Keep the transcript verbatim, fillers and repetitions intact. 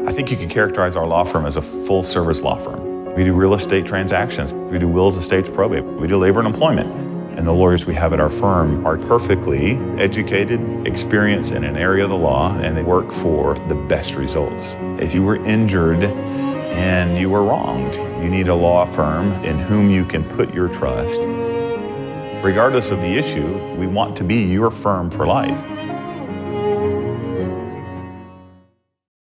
I think you could characterize our law firm as a full-service law firm. We do real estate transactions. We do wills, estates, probate. We do labor and employment. And the lawyers we have at our firm are perfectly educated, experienced in an area of the law, and they work for the best results. If you were injured and you were wronged, you need a law firm in whom you can put your trust. Regardless of the issue, we want to be your firm for life.